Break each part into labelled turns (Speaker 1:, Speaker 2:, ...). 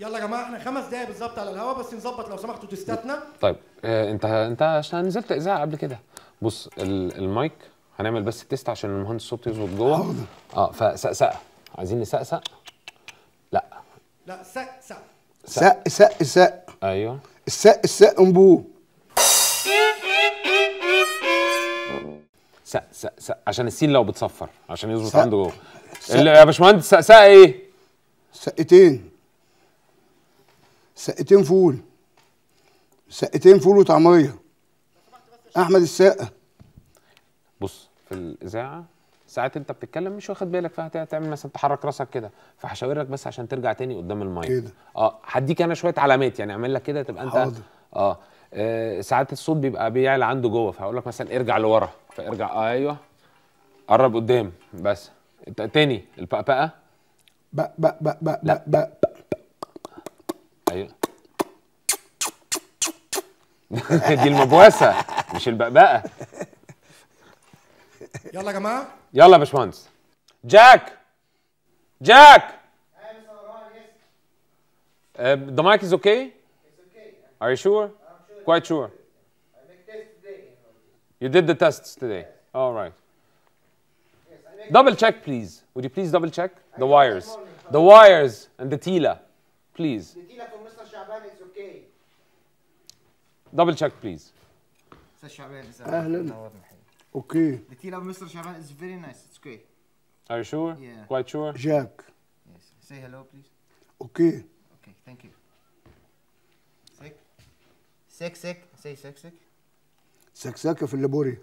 Speaker 1: يلا يا جماعه احنا 5 دقايق بالظبط على الهوا، بس نظبط لو سمحتوا تستاتنا.
Speaker 2: طيب انت عشان نزلت اذاعه قبل كده. بص المايك هنعمل بس تيست عشان المهندس الصوت يظبط جوه.
Speaker 3: حاضر.
Speaker 2: فسقسقه عايزين نسقسق. لا
Speaker 3: سق.
Speaker 2: ايوه
Speaker 3: السق انبوه.
Speaker 2: سق عشان السين لو بتصفر عشان يظبط عنده جوه. يا باشمهندس سقسقه ايه؟
Speaker 3: سقتين فول. سقتين فول وطعميه. احمد السقا.
Speaker 2: بص في الاذاعه ساعات انت بتتكلم مش واخد بالك، فهتعمل مثلا تحرك راسك كده، فهشاور لك بس عشان ترجع تاني قدام المايك
Speaker 3: كده.
Speaker 2: هديك انا شويه علامات، يعني اعمل لك كده تبقى انت
Speaker 3: حاضر.
Speaker 2: ساعات الصوت بيبقى بيعلى عنده جوه، فهقول لك مثلا ارجع لورا فارجع. ايوه قرب قدام بس. انت تاني البقبقه.
Speaker 3: بق.
Speaker 2: ايوه دي المبوسه مش البقبقه.
Speaker 1: يلا يا جماعه.
Speaker 2: يلا يا باشمهندس. جاك the mic is okay?
Speaker 4: It's okay.
Speaker 2: Are you sure?
Speaker 4: I'm sure.
Speaker 2: Quite sure.
Speaker 4: I make tests today.
Speaker 2: You did the tests today. All right. Double check, please. Would you please double check the wires? The wires and the tila, please.
Speaker 4: The tila from Mr. Shaban is okay.
Speaker 2: Double check, please.
Speaker 4: Mr. Shaban is
Speaker 3: اهلا. اوكي.
Speaker 4: The tila of Mr. Shaban is very nice. It's okay.
Speaker 2: Are you sure?
Speaker 4: Yeah.
Speaker 2: Quite sure?
Speaker 3: جاك.
Speaker 4: Yes. Say hello, please.
Speaker 3: اوكي.
Speaker 4: Okay. Thank you. Sick. Say sick.
Speaker 3: سكسكه في اللابوري.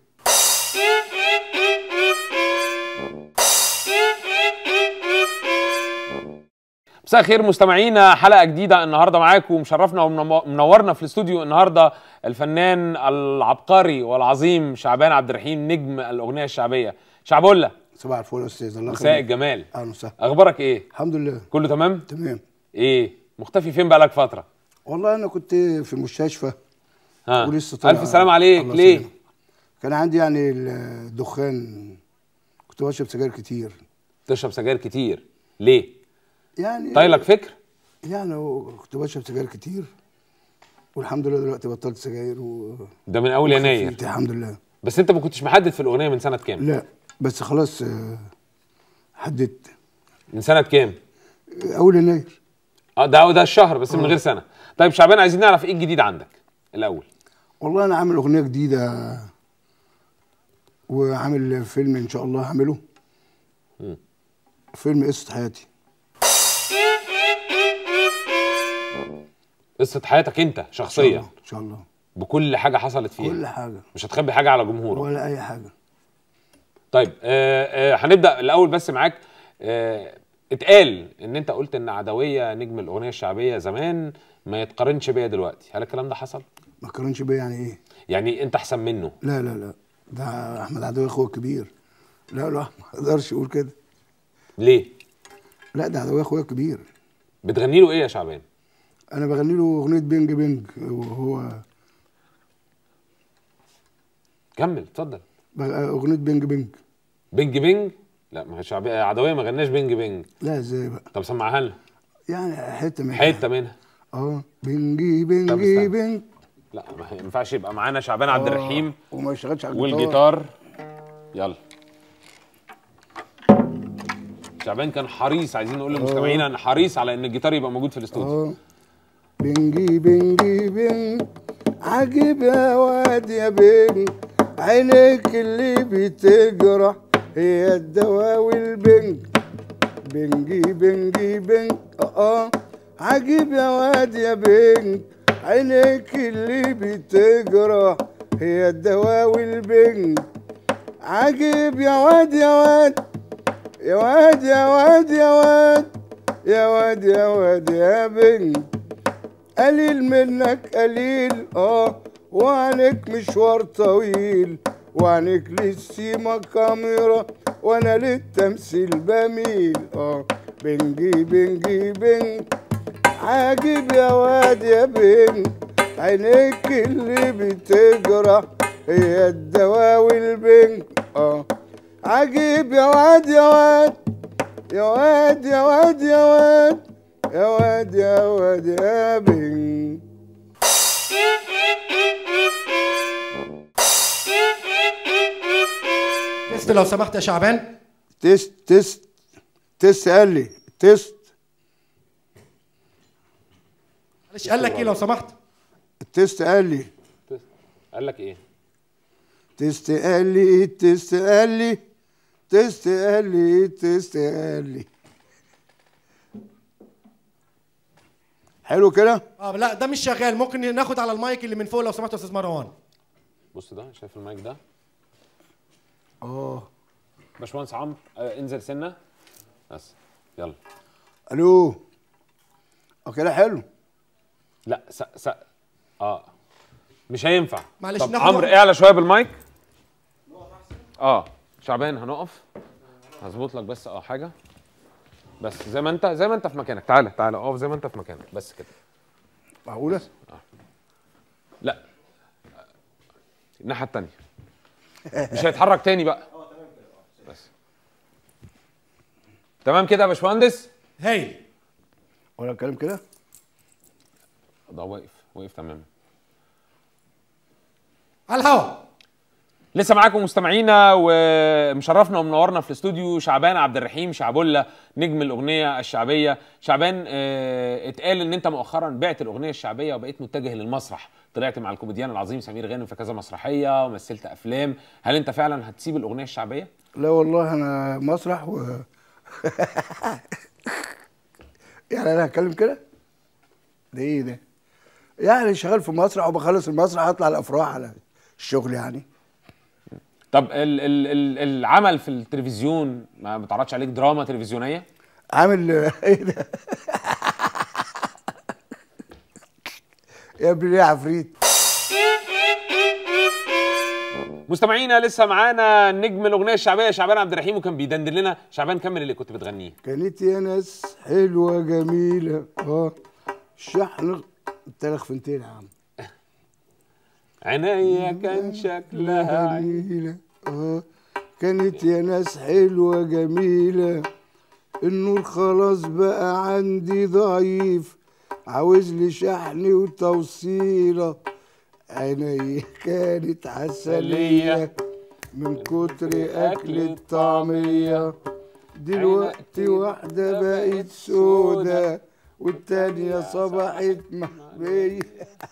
Speaker 2: مساء الخير مستمعينا، حلقه جديده النهارده معاكم. مشرفنا ومنورنا في الاستوديو النهارده الفنان العبقري والعظيم شعبان عبد الرحيم، نجم الاغنيه الشعبيه. شعبولة
Speaker 3: صباح الفل يا استاذ. الله يخليك.
Speaker 2: مساء الجمال.
Speaker 3: اهلا وسهلا.
Speaker 2: اخبارك ايه؟
Speaker 3: الحمد لله.
Speaker 2: كله تمام؟
Speaker 3: تمام.
Speaker 2: ايه مختفي فين بقالك فتره؟
Speaker 3: والله انا كنت في المستشفى. ولسه
Speaker 2: الف سلام عليك. ليه؟
Speaker 3: سلام. كان عندي يعني الدخان، كنت بشرب سجاير كتير.
Speaker 2: تشرب سجاير كتير ليه؟
Speaker 3: يعني
Speaker 2: طايلك فكر؟
Speaker 3: يعني كنت بشرب سجاير كتير والحمد لله دلوقتي بطلت سجاير
Speaker 2: ده من اول يناير
Speaker 3: الحمد لله.
Speaker 2: بس انت ما كنتش محدد في الاغنيه من سنه كام؟
Speaker 3: لا بس خلاص حددت.
Speaker 2: من سنه كام؟
Speaker 3: اول يناير.
Speaker 2: ده الشهر بس من غير سنه. طيب شعبان عايزين نعرف ايه الجديد عندك الاول.
Speaker 3: والله انا عامل اغنيه جديده وعامل فيلم ان شاء الله هعمله. فيلم قصه حياتي.
Speaker 2: قصه حياتك انت شخصيا
Speaker 3: ان شاء الله
Speaker 2: بكل حاجه حصلت فيها.
Speaker 3: كل حاجه.
Speaker 2: مش هتخبي حاجه على جمهورك
Speaker 3: ولا اي حاجه.
Speaker 2: طيب هنبدا الاول بس معاك. اتقال ان انت قلت ان عدويه نجم الاغنيه الشعبيه زمان ما يتقارنش بيا دلوقتي، هل الكلام ده حصل؟
Speaker 3: ما يتقارنش بيا يعني ايه؟
Speaker 2: يعني انت احسن منه؟
Speaker 3: لا ده احمد عدويه اخويا الكبير. لا ما اقدرش اقول كده.
Speaker 2: ليه؟
Speaker 3: لا ده عدويه اخويا الكبير.
Speaker 2: بتغني له ايه يا شعبان؟
Speaker 3: انا بغني له اغنيه بينج بينج وهو.
Speaker 2: كمل اتفضل.
Speaker 3: اغنيه بينج بينج.
Speaker 2: بينج لا ما هي عدويه ما غناش بينج.
Speaker 3: لا ازاي بقى؟
Speaker 2: طب سمعها لنا
Speaker 3: يعني حته منها. بينجي بينجي بينج.
Speaker 2: لا ما ينفعش يبقى معانا شعبان عبد الرحيم
Speaker 3: وما يشتغلش على
Speaker 2: والجيتار. يلا شعبان كان حريص، عايزين نقول للمستمعين ان حريص على ان الجيتار يبقى موجود في الاستوديو.
Speaker 3: بينجي بينجي بينج عجيب يا واد يا بينج، عينيك اللي بتجرح هي الدواء والبنج. بنجي بنجي بنج عجيب يا واد يا بنج، عينيك اللي بتجرح هي الدواء والبنج. عجيب يا واد يا واد يا واد يا واد يا واد يا واد يا واد يا بنج، قليل منك قليل وعنك مشوار طويل، وعنك للسيما كاميرا وانا للتمثيل بميل. بنجي بنجي بنج عاجب يا واد يا بنج، عينيك اللي بتجرح هي الدواء والبنج. عجيب يا واد يا واد يا واد يا واد يا واد يا واد يا واد يا بنج.
Speaker 1: تست لو سمحت يا شعبان.
Speaker 3: تست قال لي تست.
Speaker 1: معلش قال لك ايه لو سمحت؟
Speaker 3: التست قال لي.
Speaker 2: قال لك ايه؟
Speaker 3: تست قال لي تست قال لي تست قال لي تست قال لي. حلو كده؟
Speaker 1: لا ده مش شغال، ممكن ناخد على المايك اللي من فوق لو سمحت يا استاذ مروان.
Speaker 2: بص ده، شايف المايك ده؟ باشمهندس عمرو انزل سنه بس. يلا.
Speaker 3: الو. كده حلو.
Speaker 2: لا مش هينفع.
Speaker 1: معلش
Speaker 2: طب
Speaker 1: ناخد
Speaker 2: عمرو اعلى شويه بالمايك. شعبان هنقف. هظبط لك بس حاجه. بس زي ما انت في مكانك. تعالى اقف زي ما انت في مكانك بس كده.
Speaker 3: معقوله؟
Speaker 2: لا الناحيه الثانيه. مش هيتحرك تاني بقى. بس تمام كده يا باشمهندس.
Speaker 1: هايل.
Speaker 3: ولا الكلام كده؟
Speaker 2: ده واقف تمام.
Speaker 1: على الهوا.
Speaker 2: لسه معاكم مستمعينا، ومشرفنا ومنورنا في الاستوديو شعبان عبد الرحيم شعبولة، نجم الاغنيه الشعبيه. شعبان، اتقال ان انت مؤخرا بعت الاغنيه الشعبيه وبقيت متجه للمسرح، طلعت مع الكوميديان العظيم سمير غانم في كذا مسرحيه ومثلت افلام. هل انت فعلا هتسيب الاغنيه الشعبيه؟
Speaker 3: لا والله انا مسرح يعني انا هتكلم كده؟ ده ايه ده؟ يعني شغال في مسرح وبخلص المسرح اطلع الافراح على الشغل يعني.
Speaker 2: طب العمل في التلفزيون ما بتعرضش عليك دراما تلفزيونيه؟
Speaker 3: عامل ايه ده؟ يا ابني يا عفريت.
Speaker 2: مستمعينا لسه معانا نجم الاغنيه الشعبيه شعبان عبد الرحيم، وكان بيدندن لنا. شعبان كمل اللي كنت بتغنيه.
Speaker 3: كانت يا ناس حلوه جميله الشحن. انت لخفنتين يا عم.
Speaker 2: عينيا كان شكلها
Speaker 3: جميله كانت يا ناس حلوه جميله. النور خلاص بقى عندي ضعيف، عاوز لي شحن وتوصيله. عيني كانت عسليه من كتر اكل الطعميه. دلوقتي واحده بقت سودا والتانيه صبحت محبيه.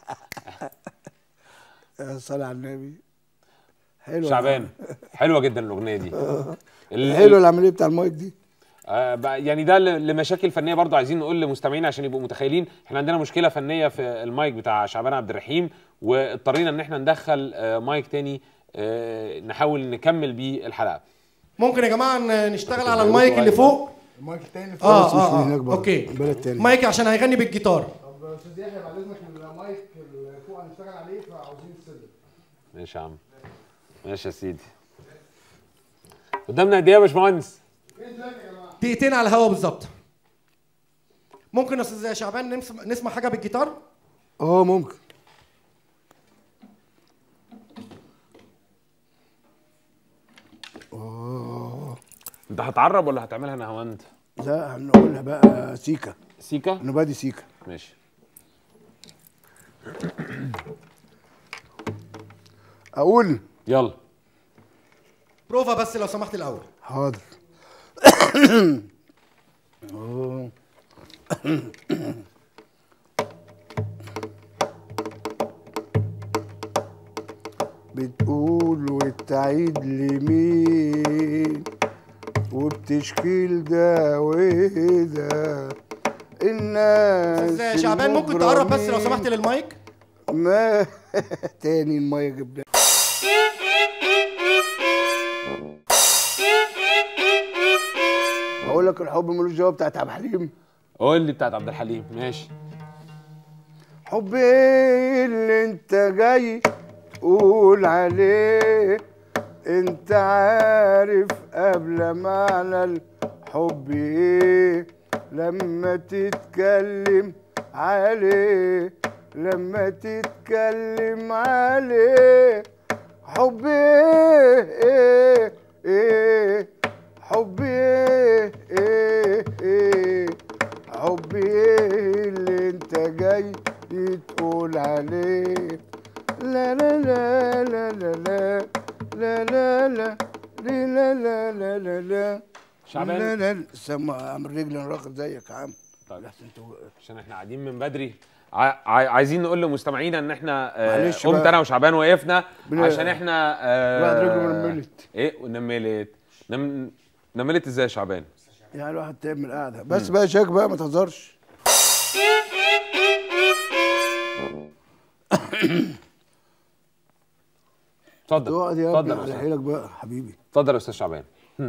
Speaker 3: صلى على النبي. حلوه
Speaker 2: شعبان. حلوه جدا الاغنيه دي.
Speaker 3: حلوه العمليه بتاع المايك دي.
Speaker 2: يعني ده لمشاكل فنيه برضو عايزين نقول لمستمعينا عشان يبقوا متخيلين. احنا عندنا مشكله فنيه في المايك بتاع شعبان عبد الرحيم، واضطرينا ان احنا ندخل مايك تاني نحاول نكمل بيه الحلقه.
Speaker 1: ممكن يا جماعه نشتغل على المايك اللي فوق.
Speaker 3: المايك التاني اللي فوق.
Speaker 1: اوكي
Speaker 3: البلد التاني.
Speaker 1: مايك عشان هيغني بالجيتار.
Speaker 3: طب استاذ يحيى بعد اذنك المايك اللي فوق هنشتغل عليه فعاوزين السلم.
Speaker 2: ماشي يا عم. ماشي يا سيدي. قدامنا قد ايه يا باشمهندس؟
Speaker 1: دقيقتين على الهوا بالظبط. ممكن يا استاذ شعبان نسمع حاجه بالجيتار؟
Speaker 3: ممكن.
Speaker 2: انت هتعرب ولا هتعملها نهاوند؟
Speaker 3: لا هنقولها بقى سيكا.
Speaker 2: سيكا؟
Speaker 3: نبادي سيكا.
Speaker 2: ماشي.
Speaker 3: اقول
Speaker 2: يلا.
Speaker 1: بروفا بس لو سمحت الاول.
Speaker 3: حاضر. بتقول وتعيد لمين وبتشكيل ده وده الناس.
Speaker 1: استاذ شعبان ممكن تقرب بس لو سمحت للمايك؟
Speaker 3: ما تاني المايك جبنا. اقول لك الحب ملوش جواب بتاعت عبد الحليم.
Speaker 2: قول لي بتاعت عبد الحليم. ماشي.
Speaker 3: حبي اللي انت جاي تقول عليه، انت عارف قبل معنى الحب ايه لما تتكلم عليه، لما تتكلم عليه. حبي ايه ايه حبي ايه ايه حبي ايه اللي انت جاي تقول عليه؟ لا لا لا لا لا لا لا لا لا لا لا لا لا لا
Speaker 2: شعبان.
Speaker 3: لا لا سمع يا عم الرجل انا راخد زيك يا عم.
Speaker 2: طيب.
Speaker 3: لحسن انت
Speaker 2: عشان احنا قاعدين من بدري عايزين نقول لمستمعينا ان احنا
Speaker 3: معلش
Speaker 2: قمت
Speaker 3: بقى.
Speaker 2: انا وشعبان وقفنا عشان احنا
Speaker 3: الواحد رجله نملت.
Speaker 2: ايه نملت نملت ازاي يا شعبان؟
Speaker 3: يعني الواحد تعمل قاعده بس بقى شاك بقى ما تهزرش.
Speaker 2: اتفضل
Speaker 3: تقعد يا
Speaker 2: اتفضل
Speaker 3: ابني
Speaker 2: يا
Speaker 3: على
Speaker 2: أستاذ.
Speaker 3: حيلك بقى حبيبي.
Speaker 2: اتفضل يا استاذ شعبان.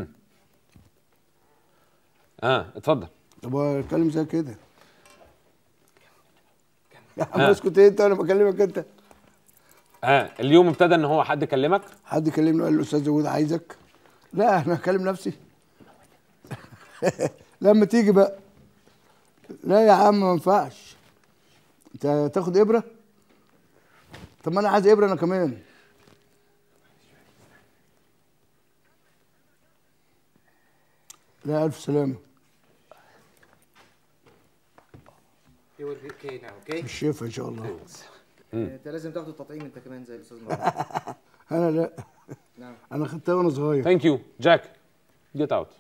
Speaker 2: اتفضل.
Speaker 3: طب اتكلم زي كده يا عم. اسكت انت وانا بكلمك انت.
Speaker 2: اليوم ابتدى ان هو حد كلمك؟
Speaker 3: حد كلمني قال الاستاذ داوود عايزك. لا انا هكلم نفسي. لما تيجي بقى. لا يا عم ما ينفعش. انت تاخد ابره؟ طب ما انا عايز ابره انا كمان. لا الف سلامه.
Speaker 4: You will be okay now, okay?
Speaker 3: بالشفا ان شاء الله.
Speaker 4: انت لازم تاخد التطعيم انت كمان زي الاستاذ مراد.
Speaker 3: انا لا.
Speaker 4: نعم.
Speaker 3: انا خدتها وانا صغير.
Speaker 2: ثانك يو جاك جيت اوت.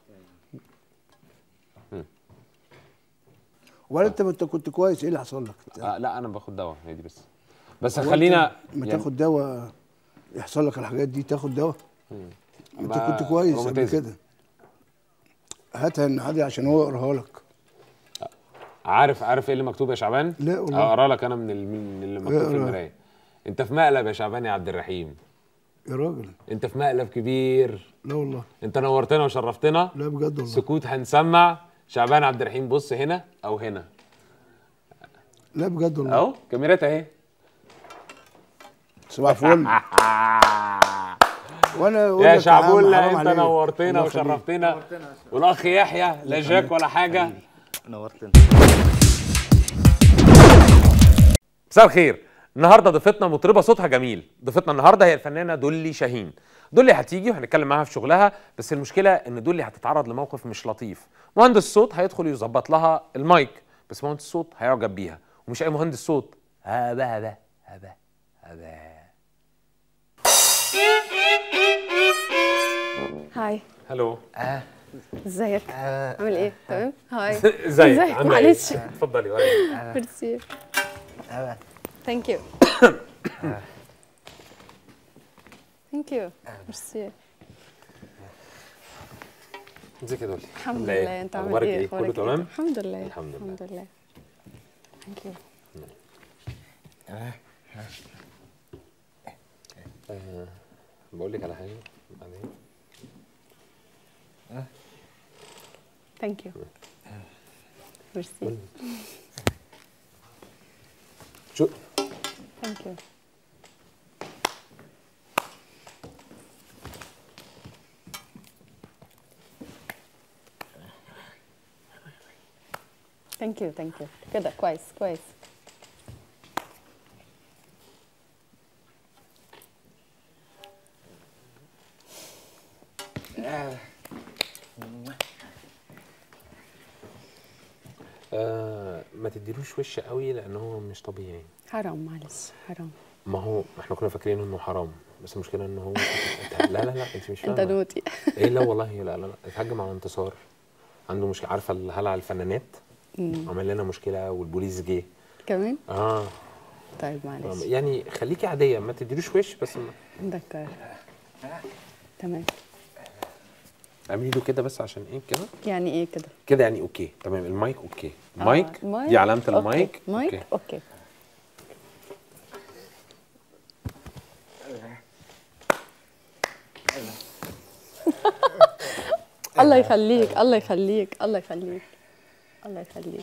Speaker 3: ولا انت كنت كويس؟ ايه اللي حصل لك؟
Speaker 2: لا انا باخد دواء هي دي بس خلينا
Speaker 3: ما
Speaker 2: يعني
Speaker 3: تاخد دواء يحصل لك الحاجات دي تاخد دواء. انت كنت كويس قبل كده. هاتها النهارده عشان هو يقراها لك.
Speaker 2: عارف ايه اللي مكتوب يا شعبان؟
Speaker 3: لا والله.
Speaker 2: اقرا لك انا من اللي مكتوب في المرايه. انت في مقلب يا شعبان يا عبد الرحيم.
Speaker 3: يا راجل.
Speaker 2: انت في مقلب كبير.
Speaker 3: لا والله.
Speaker 2: انت نورتنا وشرفتنا.
Speaker 3: لا بجد والله.
Speaker 2: سكوت هنسمع. شعبان عبد الرحيم بص هنا او هنا.
Speaker 3: لا بجد والله.
Speaker 2: اهو كاميرات اهي.
Speaker 3: صباح الفل. وانا
Speaker 2: يا شعبولة انت نورتنا وشرفتنا. والاخ يحيى لا جاك ولا حاجه.
Speaker 4: نورتنا.
Speaker 2: مساء الخير. النهارده ضيفتنا مطربه صوتها جميل. ضيفتنا النهارده هي الفنانه دولي شاهين. دولي هتيجي وهنتكلم معاها في شغلها، بس المشكله ان دولي هتتعرض لموقف مش لطيف. مهندس صوت هيدخل يظبط لها المايك، بس مهندس صوت هيعجب بيها، ومش اي مهندس صوت. هذا
Speaker 5: هاي.
Speaker 2: هلو.
Speaker 5: ازيك؟ عامل ايه؟ تمام؟ هاي.
Speaker 2: ازيك؟
Speaker 5: معلش.
Speaker 2: اتفضلي وريني.
Speaker 5: ميرسي. ثانك يو. ثانك يو. ميرسي.
Speaker 2: ازيك يا دولي؟
Speaker 5: الحمد لله. انت عامل ايه؟
Speaker 2: كله تمام؟
Speaker 5: الحمد لله.
Speaker 2: الحمد لله.
Speaker 5: الحمد لله. ثانك يو.
Speaker 2: بقول لك على حاجه بعدين.
Speaker 5: ثانك يو. ميرسي.
Speaker 2: شو؟
Speaker 5: ثانك يو. ثانك يو. ثانك يو. كده كويس كويس.
Speaker 2: ما تديلوش وش قوي لان هو مش طبيعي.
Speaker 5: حرام معلش حرام.
Speaker 2: ما هو احنا كنا فاكرين انه حرام، بس المشكله انه هو لا انت مش فاهمه.
Speaker 5: انت نوتي.
Speaker 2: ايه لا والله لا اتهجم على انتصار. عنده مشكله. عارفه الهلع الفنانات؟ عمل لنا مشكله والبوليس جه
Speaker 5: كمان؟
Speaker 2: اه.
Speaker 5: طيب معلش.
Speaker 2: يعني خليكي عاديه ما تديلوش وش بس.
Speaker 5: ذكر. تمام.
Speaker 2: اعملي له كده بس عشان ايه كده؟
Speaker 5: يعني ايه كده؟
Speaker 2: كده يعني اوكي تمام. المايك اوكي. المايك دي علامه المايك.
Speaker 5: مايك اوكي. الله يخليك الله يخليك الله يخليك الله يخليك.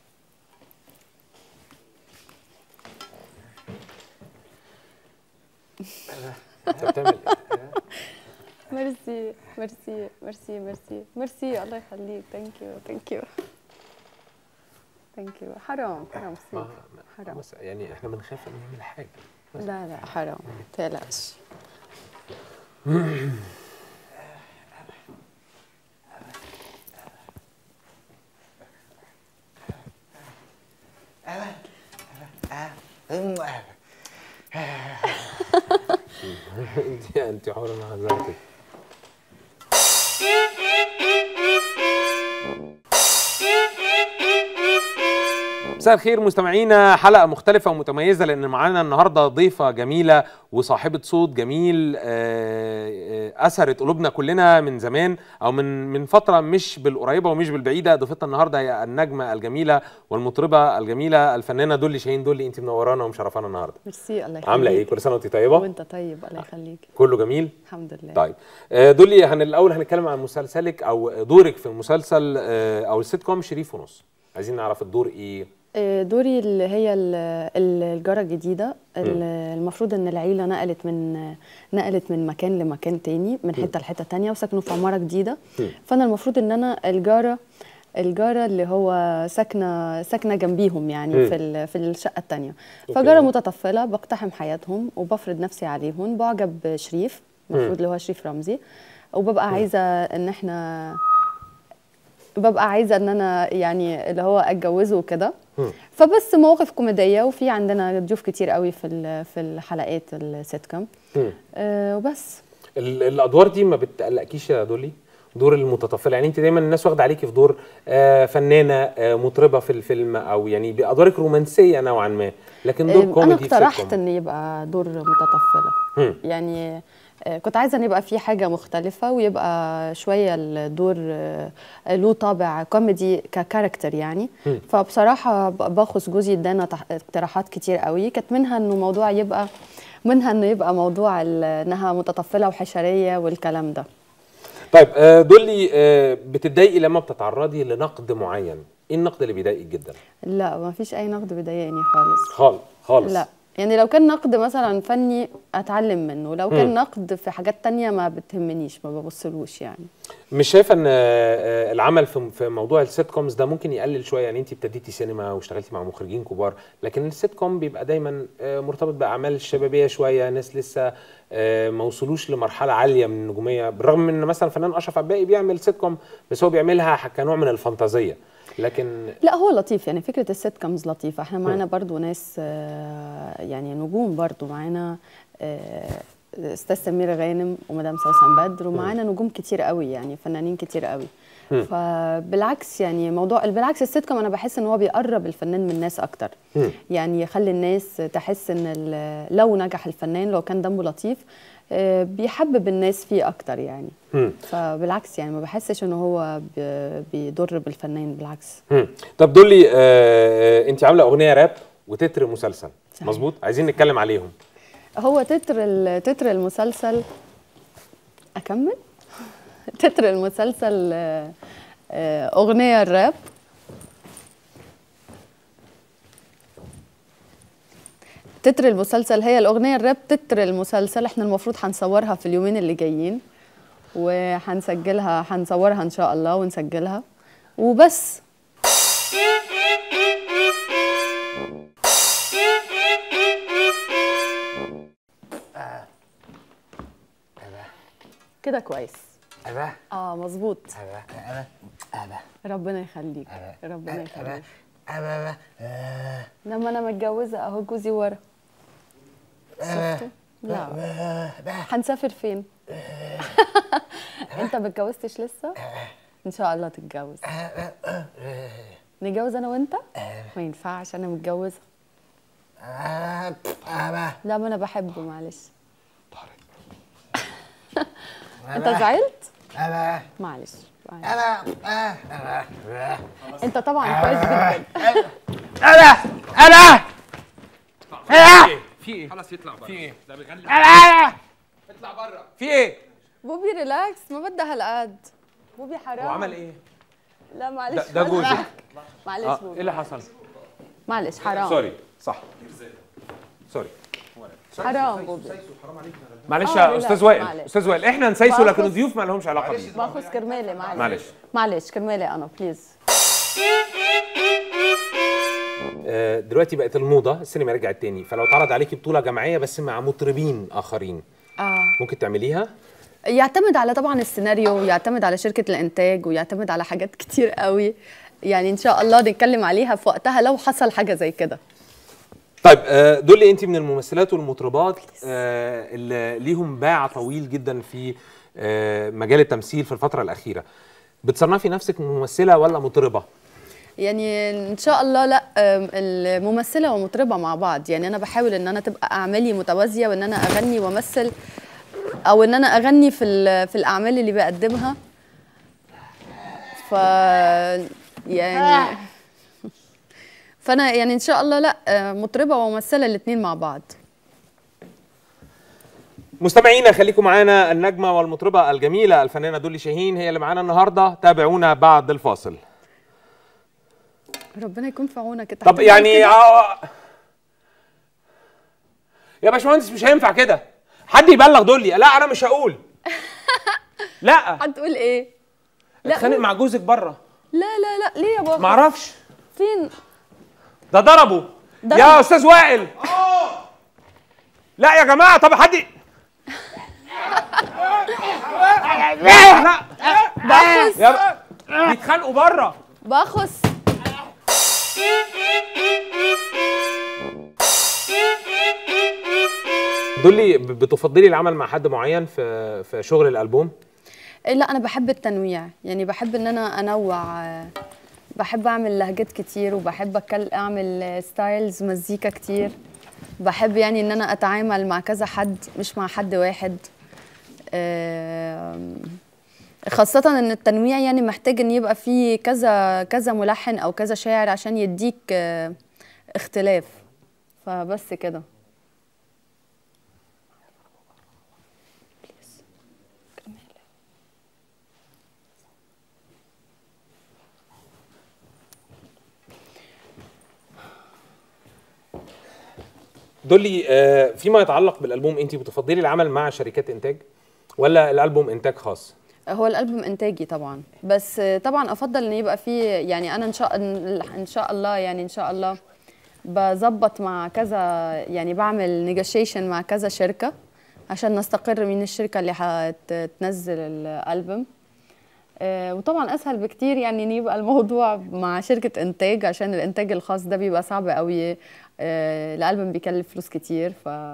Speaker 2: انت بتعمل ايه؟
Speaker 5: ميرسي ميرسي ميرسي ميرسي ميرسي. الله يخليك. ثانك يو ثانك يو ثانك يو. حرام حرام سيب. حرام.
Speaker 2: بس يعني احنا بنخاف ان نعمل حاجه.
Speaker 5: لا لا حرام ما تقلقش.
Speaker 2: انت حره مع ذاتك. مساء الخير مستمعينا، حلقة مختلفة ومتميزة لأن معانا النهاردة ضيفة جميلة وصاحبة صوت جميل أثرت قلوبنا كلنا من زمان أو من فترة مش بالقريبة ومش بالبعيدة. ضيفتنا النهاردة هي النجمة الجميلة والمطربة الجميلة الفنانة دولي شاهين. دولي أنت منورانا ومشرفانا النهاردة.
Speaker 5: ميرسي، الله يخليك.
Speaker 2: عاملة إيه؟ كل سنة وأنت طيبة؟
Speaker 5: وأنت طيب، الله يخليك.
Speaker 2: كله جميل؟
Speaker 5: الحمد لله.
Speaker 2: طيب دولي، الأول هنتكلم عن مسلسلك أو دورك في مسلسل أو السيت كوم شريف ونص. عايزين نعرف الدور إيه؟
Speaker 5: دوري اللي هي الجارة الجديدة. المفروض ان العيلة نقلت من مكان لمكان تاني، من حتة لحتة تانية، وسكنوا في عمارة جديدة. فانا المفروض ان انا الجارة اللي هو ساكنة جنبيهم يعني في الشقة التانية. فجارة متطفلة، بقتحم حياتهم وبفرض نفسي عليهم، بعجب شريف المفروض اللي هو شريف رمزي، وببقى عايزة ان انا يعني اللي هو اتجوزه وكده. فبس مواقف كوميديه، وفي عندنا ضيوف كتير قوي في الحلقات السيت كوم. وبس.
Speaker 2: الادوار دي ما بتقلقكيش يا دولي؟ دور المتطفله يعني انت دايما الناس واخده عليكي في دور فنانه مطربه في الفيلم، او يعني بادوارك رومانسيه نوعا ما، لكن دور كوميدي.
Speaker 5: انا اقترحت ان يبقى دور متطفله. يعني كنت عايزه ان يبقى في حاجه مختلفه، ويبقى شويه الدور له طابع كوميدي ككاركتر يعني. فبصراحه باخذ جوزي ادانا اقتراحات كتير قوي، كانت منها انه يبقى موضوع انها متطفله وحشريه والكلام ده.
Speaker 2: طيب دولي، بتتضايقي لما بتتعرضي لنقد معين؟ ايه النقد اللي بيضايقك جدا؟
Speaker 5: لا، ما فيش اي نقد بيضايقني
Speaker 2: خالص.
Speaker 5: لا يعني لو كان نقد مثلا فني اتعلم منه، لو كان نقد في حاجات تانية ما بتهمنيش، ما ببصلوش يعني.
Speaker 2: مش شايفه ان العمل في موضوع السيت كومز ده ممكن يقلل شويه؟ يعني انت ابتديتي سينما واشتغلتي مع مخرجين كبار، لكن السيت كوم بيبقى دايما مرتبط باعمال الشبابيه شويه، ناس لسه ما وصلوش لمرحله عاليه من النجوميه، بالرغم من ان مثلا فنان اشرف عباقي بيعمل سيت كوم بس هو بيعملها كنوع من الفانتازيه. لكن
Speaker 5: لا، هو لطيف يعني، فكره السيت كومز لطيفه. احنا معانا برضو ناس يعني نجوم برضو معانا، استاذ سمير غانم ومدام سوسن بدر، ومعانا نجوم كتير قوي يعني، فنانين كتير قوي. فبالعكس يعني بالعكس السيت كوم انا بحس ان هو بيقرب الفنان من الناس اكتر. يعني يخلي الناس تحس ان لو نجح الفنان، لو كان دمه لطيف، بيحبب الناس فيه اكتر يعني. فبالعكس يعني ما بحسش ان هو بيضر بالفنان، بالعكس.
Speaker 2: طب دولي، انت عامله اغنيه راب وتتر مسلسل، مظبوط؟ عايزين نتكلم عليهم.
Speaker 5: هو تتر المسلسل اكمل. تتر المسلسل اغنيه الراب. تتر المسلسل هي الاغنيه الراب. تتر المسلسل احنا المفروض هنصورها في اليومين اللي جايين، هنصورها ان شاء الله ونسجلها وبس. كده كويس. مظبوط. ربنا يخليك. ربنا يخليك. لما انا متجوزه اهو جوزي ورا. شفته؟ لا. هنسافر فين؟ انت ما اتجوزتش لسه؟ ان شاء الله تتجوز. نتجوز انا وانت؟ ما ينفعش، انا متجوزه. لا، ما انا بحبه، معلش. انت زعلت؟ معلش. انت طبعا كويس جدا.
Speaker 2: انا
Speaker 6: في ايه؟ خلاص يطلع بره. في ايه؟ ده بيغني. اطلع بره.
Speaker 2: في ايه؟
Speaker 5: بوبي ريلاكس، ما بدها هالقد. بوبي حرام.
Speaker 2: هو عمل ايه؟
Speaker 5: لا معلش.
Speaker 2: ده جوزك.
Speaker 5: معلش بوبي.
Speaker 2: ايه اللي حصل؟
Speaker 5: معلش حرام.
Speaker 2: سوري. صح. سوري.
Speaker 5: حرام بوبي.
Speaker 2: معلش يا استاذ وائل. استاذ وائل، احنا نسايسه لكن الضيوف ما لهمش علاقه بيه.
Speaker 5: باخذ كرمالي. معلش كرمالي انا بليز.
Speaker 2: دلوقتي بقت الموضه السينما رجعت تاني، فلو اتعرض عليكي بطوله جماعيه بس مع مطربين اخرين ممكن تعمليها؟
Speaker 5: يعتمد على طبعا السيناريو، ويعتمد على شركه الانتاج، ويعتمد على حاجات كتير قوي يعني. ان شاء الله نتكلم عليها في وقتها لو حصل حاجه زي كده.
Speaker 2: طيب دولي انت من الممثلات والمطربات اللي ليهم باع طويل جدا في مجال التمثيل في الفتره الاخيره. بتصنفي نفسك ممثله ولا مطربه؟
Speaker 5: يعني ان شاء الله لا، الممثله والمطربه مع بعض. يعني انا بحاول ان انا تبقى اعمالي متوازيه، وان انا اغني وامثل، او ان انا اغني في الاعمال اللي بقدمها. ف يعني فانا يعني ان شاء الله لا، مطربه وممثله الاثنين مع بعض.
Speaker 2: مستمعينا خليكم معانا، النجمه والمطربه الجميله الفنانه دولي شاهين هي اللي معانا النهارده. تابعونا بعد الفاصل.
Speaker 5: ربنا يكون في عونك.
Speaker 2: طب يعني يا باشمهندس مش هينفع كده، حد يبلغ دولي. لا انا مش هقول. لا
Speaker 5: هتقول ايه؟
Speaker 2: اتخانق مع جوزك بره.
Speaker 5: لا لا لا، ليه يا بابا؟
Speaker 2: معرفش
Speaker 5: فين
Speaker 2: ده. ضربه يا استاذ وائل. لا يا جماعه، طب حد لا
Speaker 5: بخس
Speaker 2: بيتخانقوا بره.
Speaker 5: بخس.
Speaker 2: دولي بتفضلي العمل مع حد معين في شغل الالبوم؟
Speaker 5: لا انا بحب التنويع، يعني بحب ان انا انوع، بحب اعمل لهجات كتير، وبحب اعمل ستايلز مزيكا كتير. بحب يعني ان انا اتعامل مع كذا حد مش مع حد واحد. خاصة ان التنويع يعني محتاج ان يبقى فيه كذا ملحن او كذا شاعر عشان يديك اختلاف. فبس كده.
Speaker 2: دولي فيما يتعلق بالالبوم، انت بتفضلي العمل مع شركات انتاج ولا الالبوم انتاج خاص؟
Speaker 5: هو الالبوم انتاجي طبعا، بس طبعا افضل ان يبقى فيه، يعني انا ان شاء الله يعني ان شاء الله بظبط مع كذا، يعني بعمل نيجوشيشن مع كذا شركه عشان نستقر مين الشركه اللي هتنزل الالبوم. وطبعا اسهل بكتير يعني ان يبقى الموضوع مع شركه انتاج، عشان الانتاج الخاص ده بيبقى صعب قوي. الالبوم بيكلف فلوس كتير.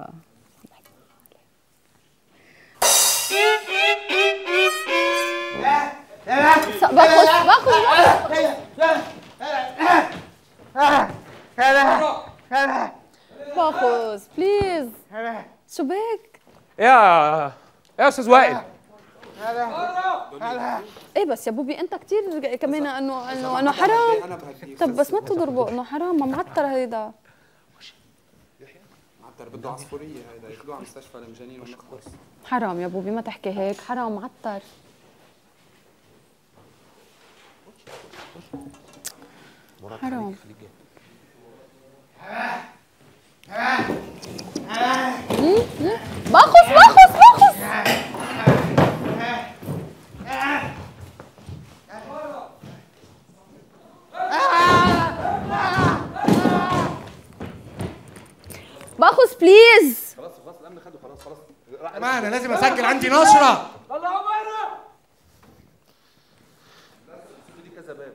Speaker 5: باخذ بليز. شباك
Speaker 2: يا استاذ وائل.
Speaker 5: ايه بس يا بوبي انت كتير كمان انه حرام. طب بس ما تضربه، انه حرام، ما معطر هيدا.
Speaker 7: معطر بده عصفوريه، هيدا ياخذوه على مستشفى المجانين ونخلص.
Speaker 5: حرام يا بوبي ما تحكي هيك، حرام معطر. حرام. باخذ باخذ بليز.
Speaker 7: خلاص الامن خده، خلاص
Speaker 1: يا جماعه انا لازم اسجل، عندي نشره.
Speaker 7: الله عمره. خدي كذا باب.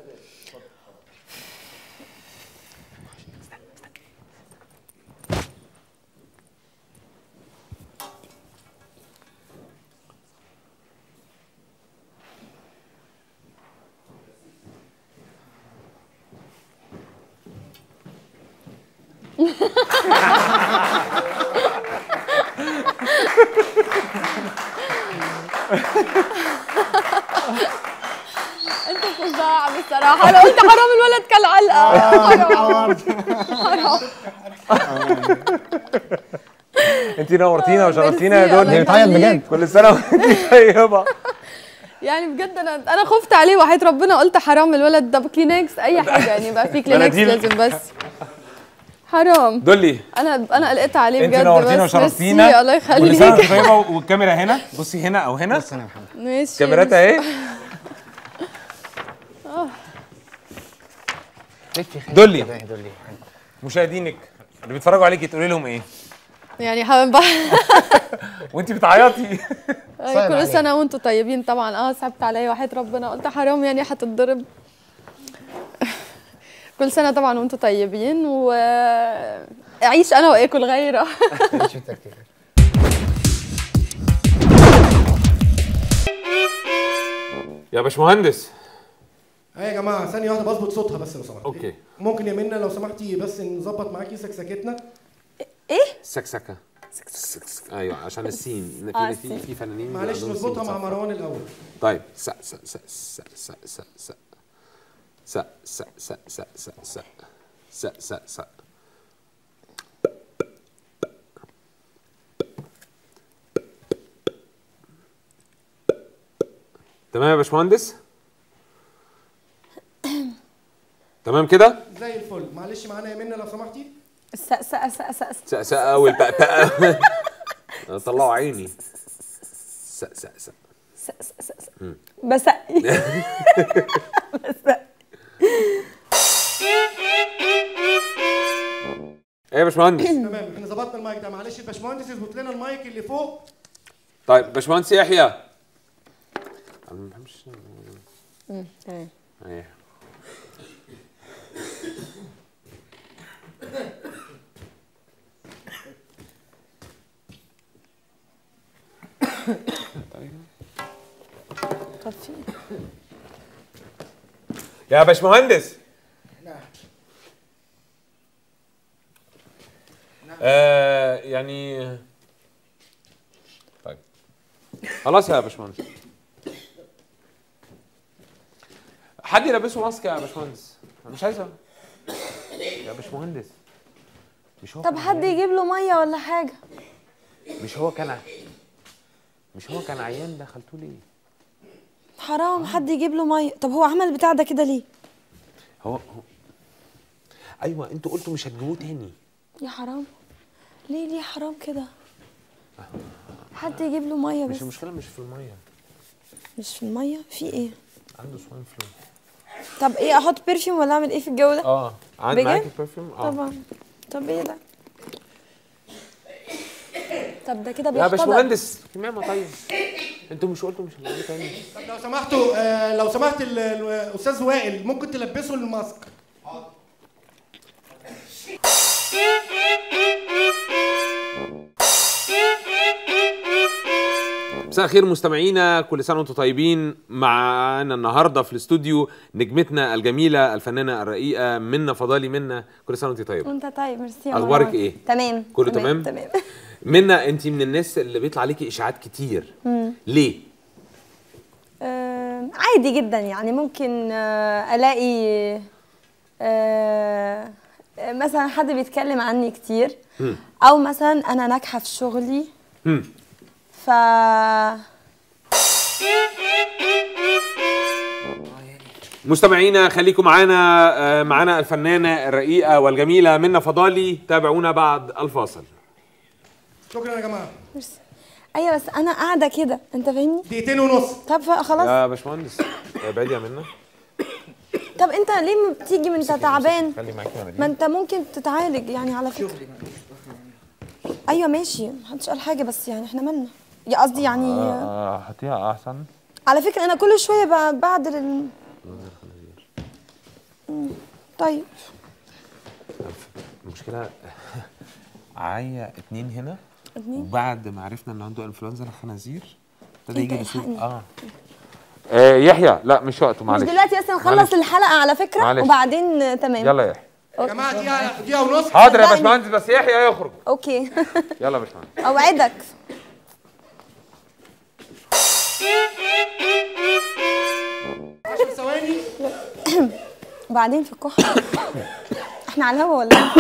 Speaker 5: انت فظاع بصراحه. انا قلت حرام الولد كالعلقه. حرام.
Speaker 2: انت نورتينا وشرفتينا يا دولي.
Speaker 5: بتعيط بجد.
Speaker 2: كل سنه وانت طيبه.
Speaker 5: يعني بجد انا خفت عليه وحياة ربنا، قلت حرام الولد ده. بكلينكس اي حاجه يعني، بقى في كلينكس لازم. بس حرام
Speaker 2: دولي
Speaker 5: انا قلقت عليه بجد.
Speaker 2: انت نورتينا وشرفتينا.
Speaker 5: الله يخليك.
Speaker 2: كل سنه وانت طيبه. والكاميرا هنا، بصي هنا او هنا.
Speaker 4: بص انا يا محمد.
Speaker 5: ماشي.
Speaker 2: كاميرات اهي. دولي مشاهدينك اللي بيتفرجوا عليكي تقولي لهم ايه؟
Speaker 5: يعني
Speaker 2: وانت بتعيطي.
Speaker 5: كل سنه وانتم طيبين. طبعا صعبت عليا وحياة ربنا، قلت حرام يعني هتتضرب. كل سنه طبعا وانتم طيبين، واعيش انا واكل غيره.
Speaker 2: يا باشمهندس.
Speaker 1: يا جماعه ثانيه واحده بظبط صوتها بس لو سمحتي.
Speaker 2: اوكي.
Speaker 1: ممكن يا منى لو سمحتي بس نظبط معاكي سكسكتنا.
Speaker 5: ايه؟
Speaker 2: سكسكه. ايوه عشان السين في فنانين
Speaker 1: معلش نظبطها مع مروان الاول.
Speaker 2: طيب س س س س س س س س س س س س س س س س تمام يا باشمهندس؟ تمام كده؟
Speaker 1: زي الفل. معلش معانا يا منى لو سمحتي.
Speaker 5: س س س س
Speaker 2: س اول بقى طلعوا عيني. س س س
Speaker 5: بسقي.
Speaker 2: ايه يا باشمهندس؟
Speaker 1: تمام احنا ظبطنا المايك ده. معلش الباشمهندس يظبط لنا المايك اللي فوق.
Speaker 2: طيب باشمهندس يحيى. انا ما بحبش.
Speaker 5: تمام.
Speaker 2: ايه
Speaker 5: طب في
Speaker 2: يا باشمهندس. يعني طيب خلاص يا باشمهندس. حد يلبسه ماسك يا باشمهندس. انا مش عايزه يا باشمهندس. مش هو
Speaker 8: طب حد يجيب له ميه ولا حاجه.
Speaker 2: مش هو كان عيان دخلتوه ليه؟
Speaker 8: حرام حد يجيب له ميه. طب هو عمل البتاع ده كده ليه؟
Speaker 2: هو ايوه انتوا قلتوا مش هتجيبوه تاني.
Speaker 8: يا حرام ليه حرام كده؟ حد يجيب له ميه بس.
Speaker 2: مش المشكله مش في الميه.
Speaker 8: مش في الميه؟ في ايه؟
Speaker 2: عنده سواين فلو.
Speaker 8: طب ايه احط برفيوم ولا اعمل ايه في الجو ده؟
Speaker 2: عندي معاكي برفيوم؟
Speaker 8: طبعا. طب ايه ده؟ طب ده كده
Speaker 2: يا
Speaker 8: بيحتضر.
Speaker 2: باشمهندس كمامه. طيب انتوا مش قلتوا مش هنعمله تاني؟
Speaker 1: طب لو سمحتوا لو سمحت الاستاذ وائل ممكن تلبسه الماسك.
Speaker 2: مساء الخير مستمعينا، كل سنه وانتم طيبين. معانا النهارده في الاستوديو نجمتنا الجميله الفنانه الرقيقه منى فضالي. منى كل سنه وانت طيبه.
Speaker 8: وانت طيب. ميرسي.
Speaker 2: اخبارك ايه؟
Speaker 8: تمام.
Speaker 2: كله تمام؟
Speaker 8: تمام.
Speaker 2: منى انت من الناس اللي بيطلع عليكي اشاعات كتير. ليه؟
Speaker 8: عادي جدا يعني. ممكن الاقي مثلا حد بيتكلم عني كتير، او مثلا انا ناجحه في شغلي. ف
Speaker 2: مستمعينا خليكم معانا الفنانه الرقيقه والجميله منى فضالي. تابعونا بعد الفاصل.
Speaker 1: شكرا يا جماعه.
Speaker 8: ايوه بس انا قاعده كده انت فاهمني.
Speaker 1: 2 دقيقتين ونص.
Speaker 8: طب خلاص
Speaker 2: يا باشمهندس بعيد يا منى.
Speaker 8: طب انت ليه ما بتيجي من انت تعبان؟
Speaker 2: خلي معاكي
Speaker 8: ما انت ممكن تتعالج يعني على فكره. ايوه ماشي محدش قال حاجه، بس يعني احنا مالنا. يا قصدي يعني
Speaker 2: هاتيها احسن.
Speaker 8: على فكره انا كل شويه بعدل طيب
Speaker 2: المشكله عيا 2 هنا. وبعد ما عرفنا ان عنده انفلونزا الخنازير ابتدى يجي بسوء. يحيى لا مش وقته معلش.
Speaker 8: مش دلوقتي اصلا نخلص الحلقه على فكره معلش. وبعدين تمام.
Speaker 2: يلا يا يحيى.
Speaker 1: يا جماعه دقيقه ونص.
Speaker 2: حاضر يا باشمهندس بس يحيى يخرج.
Speaker 8: اوكي.
Speaker 2: يلا يا باشمهندس.
Speaker 8: اوعدك.
Speaker 1: 10 ثواني.
Speaker 8: وبعدين في الكحه. احنا على الهوا ولا ايه؟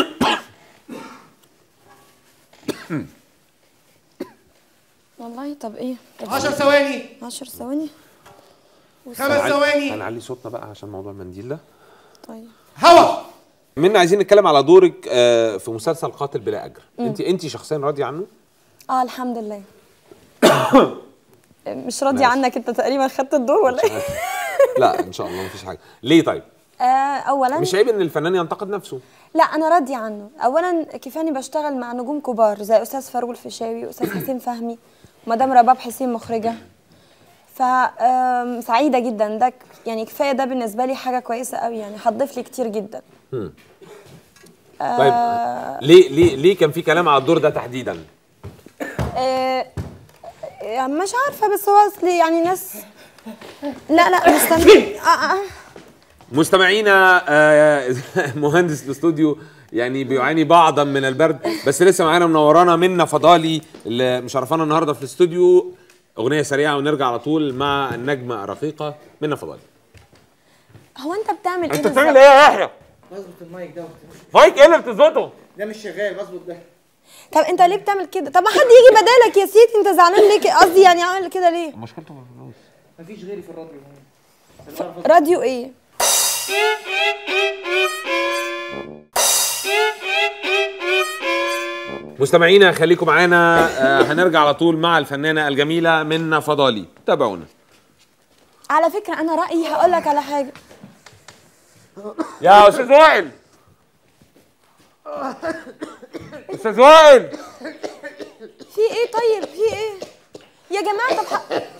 Speaker 8: والله. طب ايه؟
Speaker 1: 10 ثواني.
Speaker 8: 10 ثواني.
Speaker 1: 5 ثواني.
Speaker 2: هنعلي صوتنا بقى عشان موضوع المنديل ده.
Speaker 8: طيب.
Speaker 1: هوا.
Speaker 2: منى عايزين نتكلم على دورك في مسلسل قاتل بلا اجر. انت شخصيا راضيه عنه؟
Speaker 8: الحمد لله. مش راضيه عنك انت تقريبا خدت الدور ولا ايه؟
Speaker 2: لا ان شاء الله مفيش حاجه. ليه طيب؟
Speaker 8: اولا
Speaker 2: مش عيب ان الفنان ينتقد نفسه.
Speaker 8: لا انا راضيه عنه. اولا كفايه بشتغل مع نجوم كبار زي استاذ فاروق الفيشاوي واستاذ حسين فهمي ومدام رباب حسين مخرجه. ف سعيده جدا. ده يعني كفايه ده بالنسبه لي حاجه كويسه قوي يعني. هتضيف لي كتير جدا.
Speaker 2: طيب ليه كان في كلام على الدور ده تحديدا؟
Speaker 8: مش عارفه، بس هو اصلي يعني ناس. لا استنى.
Speaker 2: مستمعينا مهندس الاستوديو يعني بيعاني بعضا من البرد، بس لسه معانا منورانا منى فضالي اللي مشرفانا النهارده في الاستوديو. اغنيه سريعه ونرجع على طول مع النجمه الرقيقه منى فضالي.
Speaker 8: هو انت بتعمل ايه؟
Speaker 2: انت بتعمل ايه يا يحيى؟
Speaker 4: بظبط المايك ده.
Speaker 2: مايك ايه اللي بتظبطه؟
Speaker 4: ده مش شغال، بظبط ده.
Speaker 8: طب انت ليه بتعمل كده؟ طب ما حد يجي بدالك يا سيدي، انت زعلان ليه؟ قصدي يعني عامل كده ليه؟
Speaker 2: مشكلته في الفلوس.
Speaker 4: مفيش غيري في الراديو.
Speaker 8: راديو ايه؟
Speaker 2: مستمعينا خليكم معانا، هنرجع على طول مع الفنانه الجميله منى فضالي، تابعونا.
Speaker 8: على فكره انا رايي هقول لك على حاجه
Speaker 2: يا استاذ وائل. استاذ وائل
Speaker 8: في ايه؟ طيب في ايه يا جماعه؟ طب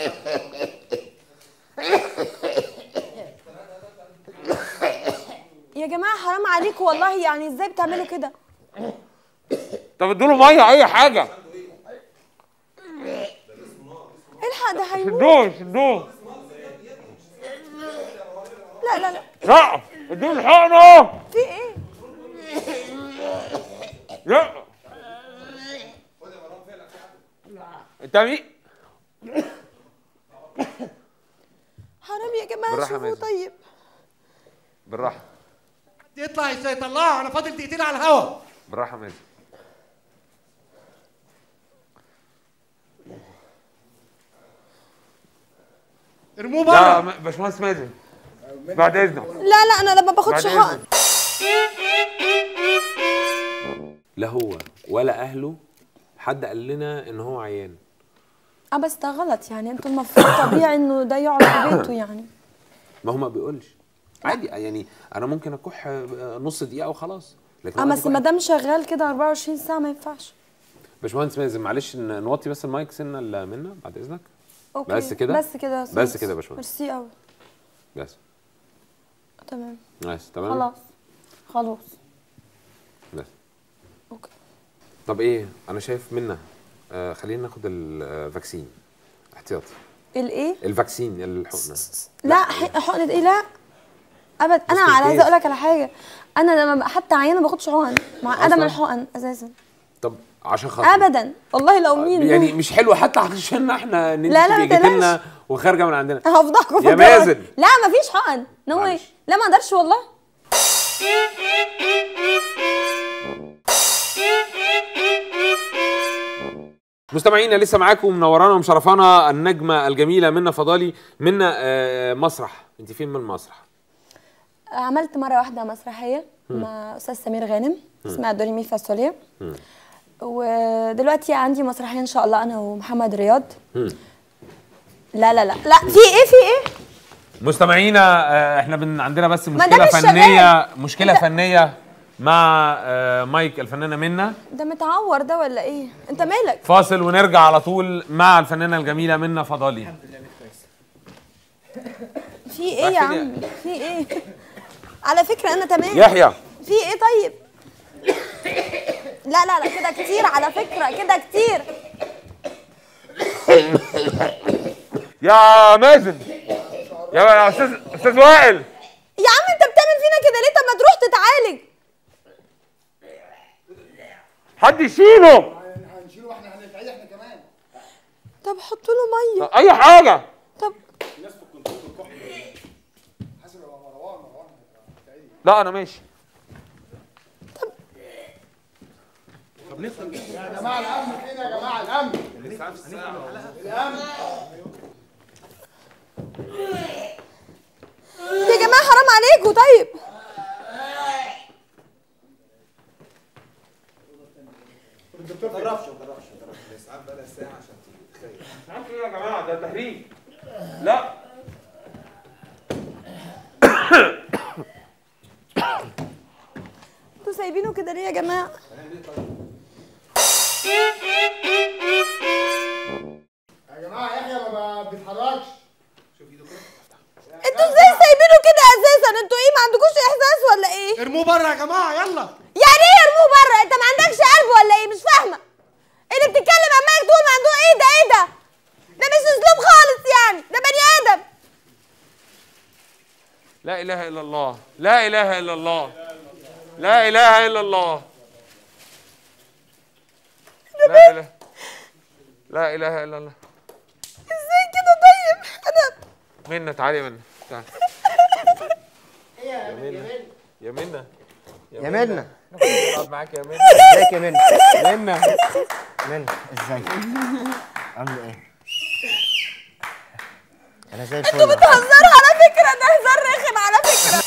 Speaker 8: يا جماعه حرام عليكم والله، يعني ازاي بتعملوا كده؟
Speaker 2: طب ادوا له ميه اي حاجه.
Speaker 8: الحق ده
Speaker 2: شدوه
Speaker 8: هيموت. لا
Speaker 2: لا ادوا له الحقنه.
Speaker 8: في ايه؟
Speaker 2: لا انت مين؟
Speaker 8: حرام يا جماعه،
Speaker 2: بالراحة
Speaker 8: شوفوا.
Speaker 2: مازن.
Speaker 8: طيب
Speaker 2: بالراحه
Speaker 1: يطلع يطلعها، انا فاضل دقيقتين على الهوا.
Speaker 2: بالراحه مازن.
Speaker 1: ارموه
Speaker 2: لا
Speaker 1: بره.
Speaker 2: باشمهندس مازن بعد اذنك.
Speaker 8: لا انا ما باخدش
Speaker 2: بعد
Speaker 8: حقن.
Speaker 2: إذنك. لا هو ولا اهله حد قال لنا ان هو عيان.
Speaker 8: بس ده غلط، يعني انتوا المفروض طبيعي انه ده يقعد في بيته يعني.
Speaker 2: ما هو ما بيقولش عادي، يعني انا ممكن اكح نص دقيقه وخلاص، لكن
Speaker 8: بس ما دام شغال كده 24 ساعه ما ينفعش.
Speaker 2: باشمهندس مازن معلش نوطي بس المايك سنه منى بعد اذنك.
Speaker 8: اوكي
Speaker 2: بس كده
Speaker 8: بس كده
Speaker 2: بس كده يا باشمهندس.
Speaker 8: ميرسي قوي.
Speaker 2: بس
Speaker 8: تمام
Speaker 2: بس تمام
Speaker 8: خلاص
Speaker 2: بس
Speaker 8: اوكي.
Speaker 2: طب ايه انا شايف منى خلينا ناخد الفاكسين احتياطي.
Speaker 8: الايه؟
Speaker 2: الفاكسين الحقنه.
Speaker 8: لا حقنه ايه؟ لا ابدا. انا عايزه اقول لك على حاجه، انا لما حتى عيانه ما باخدش حقن، معقده من الحقن اساسا.
Speaker 2: طب عشان خاطر
Speaker 8: ابدا والله لو مين
Speaker 2: يعني مش حلوه حتى عشان احنا ان
Speaker 8: لا
Speaker 2: انت جيت لنا وخارجه من عندنا.
Speaker 8: هفضحكم في
Speaker 2: يا مازن.
Speaker 8: لا مفيش حقن. نو واي. لا ما اقدرش والله.
Speaker 2: مستمعينا لسه معاكم منورانا ومشرفانا النجمه الجميله منى فضالي. منى مسرح، انت فين من المسرح؟
Speaker 8: عملت مره واحده مسرحيه مع استاذ سمير غانم اسمها دوريمي فاصوليا، ودلوقتي عندي مسرحيه ان شاء الله انا ومحمد رياض. لا في ايه
Speaker 2: مستمعينا احنا عندنا بس مشكله فنيه مع مايك الفنانه منى.
Speaker 8: ده متعور ده ولا ايه؟ انت مالك؟
Speaker 2: فاصل ونرجع على طول مع الفنانه الجميله منى فضالي.
Speaker 4: الحمد لله كويس.
Speaker 8: في ايه يا عم؟ في ايه؟ على فكره انا تمام.
Speaker 2: يحيى
Speaker 8: في ايه طيب؟ لا كده كتير على فكره، كده كتير.
Speaker 2: يا مازن يا استاذ وائل.
Speaker 8: يا عم انت بتعمل فينا كده ليه؟ طب ما تروح تتعالج.
Speaker 2: حد يشيله.
Speaker 3: هنشيله واحنا هنتعالج احنا كمان.
Speaker 8: طب حط له ميه.
Speaker 2: اي حاجه.
Speaker 8: طب
Speaker 3: الناس في الكنترول الكحل حسب يا مروان
Speaker 2: لا انا ماشي.
Speaker 1: طب نفهم
Speaker 3: يا جماعه الامن فين يا جماعه الامن؟ الامن
Speaker 8: يا جماعه حرام عليكم. طيب
Speaker 3: الدكتور
Speaker 4: ما تقربش الاسعاف بقى لها ساعه عشان تيجي. تخيل
Speaker 2: مش عارف ايه يا جماعه، ده تهريج. لا
Speaker 8: انتوا سايبينه كده ليه يا جماعه؟
Speaker 3: يا جماعه يحيى ما بيتحركش.
Speaker 4: شوف ايده كده.
Speaker 8: انتوا ازاي سايبينه كده اساسا؟ انتوا ايه، ما عندكوش احساس ولا ايه؟
Speaker 1: ارموه بره يا جماعه يلا.
Speaker 8: يعني ايه ارموه بره؟ انت ما عندكش قلب ولا ايه؟ مش فاهمه ايه اللي بتتكلم عمال تقول موضوع ايه ده؟ ايه ده؟ ده مش اسلوب خالص يعني، ده بني ادم.
Speaker 2: لا اله الا الله، لا اله الا الله، لا اله الا الله، لا اله، لا اله الا الله.
Speaker 8: ازاي كده طيب؟ انا
Speaker 2: منى تعالي يا منى، تعالي. يا منى يا منى
Speaker 3: يا منى
Speaker 2: اقعد معاك يا منى.
Speaker 3: ازيك يا منى؟
Speaker 2: منى
Speaker 3: منى ازيك؟ عامله ايه؟ انا زي الفل.
Speaker 8: انتوا بتهزروا على فكره، ده هزار رخم على فكره.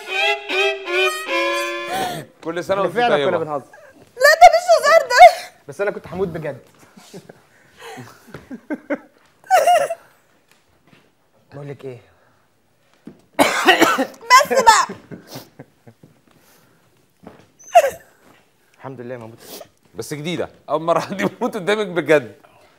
Speaker 2: كل سنه وانت
Speaker 3: فعلا كنا
Speaker 2: طيبه.
Speaker 3: بنهزر،
Speaker 8: لا ده مش هزار ده.
Speaker 3: بس انا كنت هموت بجد. بقول لك ايه؟
Speaker 8: بس بقى
Speaker 3: الحمد لله ما موتش.
Speaker 2: بس جديده، اول مره حد يموت قدامك بجد.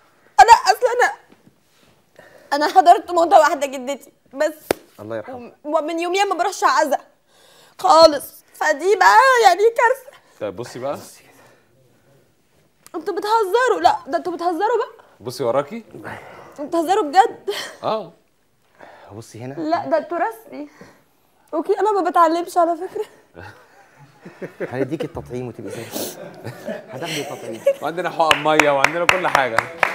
Speaker 8: انا حضرت موتة واحده جدتي بس،
Speaker 3: الله يرحمه.
Speaker 8: ومن يوميها ما بروحش عزا خالص، فدي بقى يعني كارثه.
Speaker 2: طيب بصي بقى،
Speaker 8: انتوا بتهزروا. لا ده انتوا بتهزروا بقى،
Speaker 2: بصي وراكي.
Speaker 8: انتوا بتهزروا بجد.
Speaker 2: اه
Speaker 3: بصي هنا.
Speaker 8: لا ده انتوا رسمي. اوكي انا ما بتعلمش على فكره.
Speaker 3: هنديك التطعيم وتبقي زي الفل. هتاخدي التطعيم.
Speaker 2: وعندنا حقن ميه وعندنا كل حاجه.